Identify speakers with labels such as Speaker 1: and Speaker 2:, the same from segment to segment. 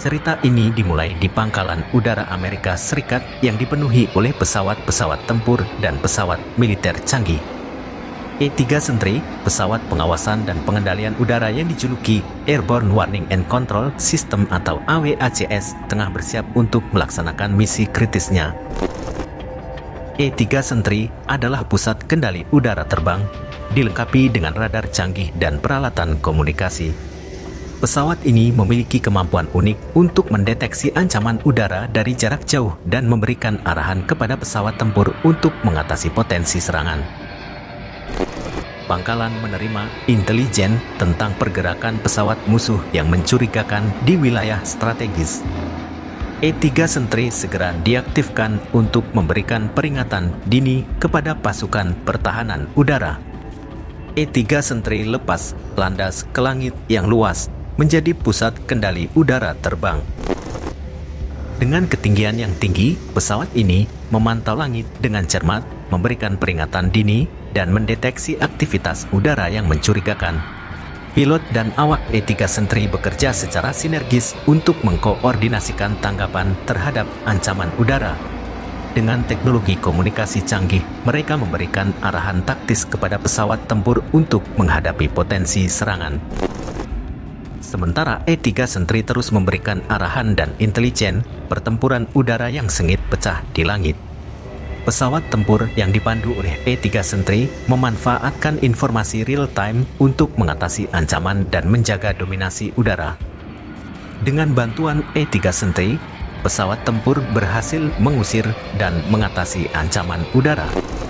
Speaker 1: Cerita ini dimulai di pangkalan udara Amerika Serikat yang dipenuhi oleh pesawat-pesawat tempur dan pesawat militer canggih. E-3 Sentry, pesawat pengawasan dan pengendalian udara yang dijuluki Airborne Warning and Control System atau AWACS, tengah bersiap untuk melaksanakan misi kritisnya. E-3 Sentry adalah pusat kendali udara terbang, dilengkapi dengan radar canggih dan peralatan komunikasi. Pesawat ini memiliki kemampuan unik untuk mendeteksi ancaman udara dari jarak jauh dan memberikan arahan kepada pesawat tempur untuk mengatasi potensi serangan. Pangkalan menerima intelijen tentang pergerakan pesawat musuh yang mencurigakan di wilayah strategis. E-3 Sentry segera diaktifkan untuk memberikan peringatan dini kepada pasukan pertahanan udara. E-3 Sentry lepas landas ke langit yang luas, menjadi pusat kendali udara terbang. Dengan ketinggian yang tinggi, pesawat ini memantau langit dengan cermat, memberikan peringatan dini, dan mendeteksi aktivitas udara yang mencurigakan. Pilot dan awak E-3 Sentry bekerja secara sinergis untuk mengkoordinasikan tanggapan terhadap ancaman udara. Dengan teknologi komunikasi canggih, mereka memberikan arahan taktis kepada pesawat tempur untuk menghadapi potensi serangan. Sementara E-3 Sentry terus memberikan arahan dan intelijen, pertempuran udara yang sengit pecah di langit. Pesawat tempur yang dipandu oleh E-3 Sentry memanfaatkan informasi real-time untuk mengatasi ancaman dan menjaga dominasi udara. Dengan bantuan E-3 Sentry, pesawat tempur berhasil mengusir dan mengatasi ancaman udara.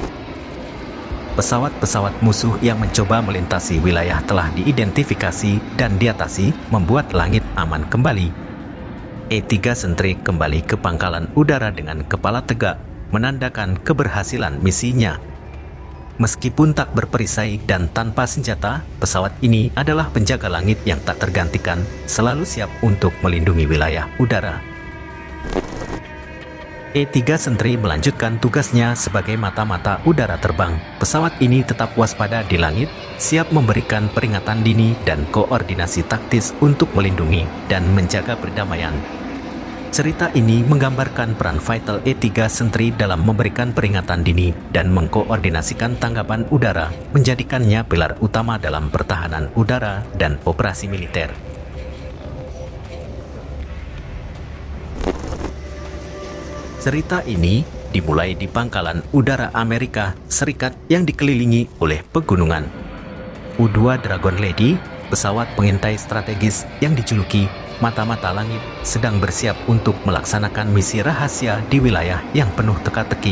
Speaker 1: Pesawat-pesawat musuh yang mencoba melintasi wilayah telah diidentifikasi dan diatasi, membuat langit aman kembali. E-3 Sentry kembali ke pangkalan udara dengan kepala tegak, menandakan keberhasilan misinya. Meskipun tak berperisai dan tanpa senjata, pesawat ini adalah penjaga langit yang tak tergantikan, selalu siap untuk melindungi wilayah udara. E-3 Sentry melanjutkan tugasnya sebagai mata-mata udara terbang. Pesawat ini tetap waspada di langit, siap memberikan peringatan dini dan koordinasi taktis untuk melindungi dan menjaga perdamaian. Cerita ini menggambarkan peran vital E-3 Sentry dalam memberikan peringatan dini dan mengkoordinasikan tanggapan udara, menjadikannya pilar utama dalam pertahanan udara dan operasi militer. Cerita ini dimulai di pangkalan udara Amerika Serikat yang dikelilingi oleh pegunungan. U-2 Dragon Lady, pesawat pengintai strategis yang dijuluki mata-mata langit, sedang bersiap untuk melaksanakan misi rahasia di wilayah yang penuh teka-teki.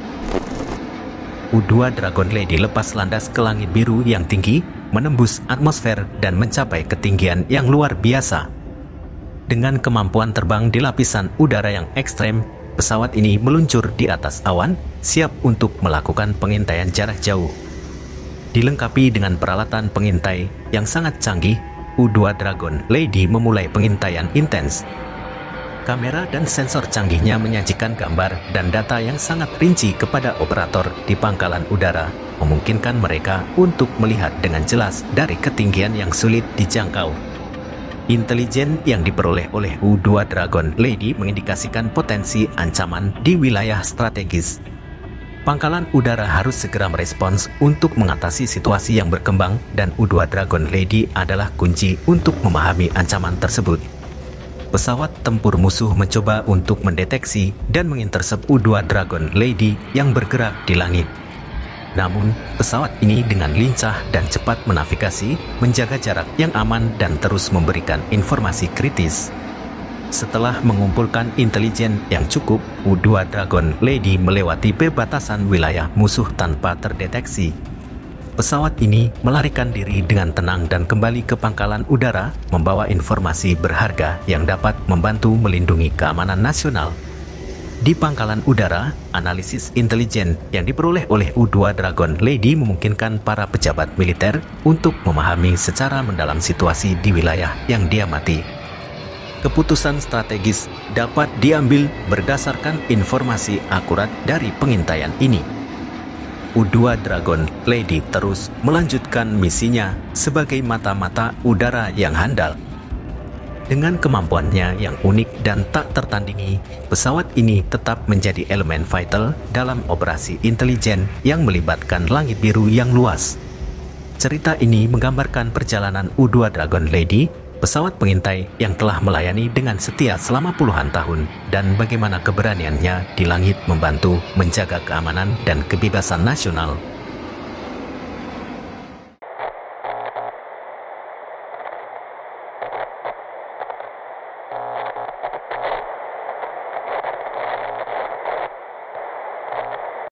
Speaker 1: U-2 Dragon Lady lepas landas ke langit biru yang tinggi, menembus atmosfer dan mencapai ketinggian yang luar biasa. Dengan kemampuan terbang di lapisan udara yang ekstrem, pesawat ini meluncur di atas awan, siap untuk melakukan pengintaian jarak jauh. Dilengkapi dengan peralatan pengintai yang sangat canggih, U-2 Dragon Lady memulai pengintaian intens. Kamera dan sensor canggihnya menyajikan gambar dan data yang sangat rinci kepada operator di pangkalan udara, memungkinkan mereka untuk melihat dengan jelas dari ketinggian yang sulit dijangkau. Intelijen yang diperoleh oleh U-2 Dragon Lady mengindikasikan potensi ancaman di wilayah strategis. Pangkalan udara harus segera merespons untuk mengatasi situasi yang berkembang, dan U-2 Dragon Lady adalah kunci untuk memahami ancaman tersebut. Pesawat tempur musuh mencoba untuk mendeteksi dan mengintersep U-2 Dragon Lady yang bergerak di langit. Namun, pesawat ini dengan lincah dan cepat menavigasi, menjaga jarak yang aman dan terus memberikan informasi kritis. Setelah mengumpulkan intelijen yang cukup, U-2 Dragon Lady melewati perbatasan wilayah musuh tanpa terdeteksi. Pesawat ini melarikan diri dengan tenang dan kembali ke pangkalan udara, membawa informasi berharga yang dapat membantu melindungi keamanan nasional. Di pangkalan udara, analisis intelijen yang diperoleh oleh U-2 Dragon Lady memungkinkan para pejabat militer untuk memahami secara mendalam situasi di wilayah yang diamati. Keputusan strategis dapat diambil berdasarkan informasi akurat dari pengintaian ini. U-2 Dragon Lady terus melanjutkan misinya sebagai mata-mata udara yang handal. Dengan kemampuannya yang unik dan tak tertandingi, pesawat ini tetap menjadi elemen vital dalam operasi intelijen yang melibatkan langit biru yang luas. Cerita ini menggambarkan perjalanan U-2 Dragon Lady, pesawat pengintai yang telah melayani dengan setia selama puluhan tahun, dan bagaimana keberaniannya di langit membantu menjaga keamanan dan kebebasan nasional.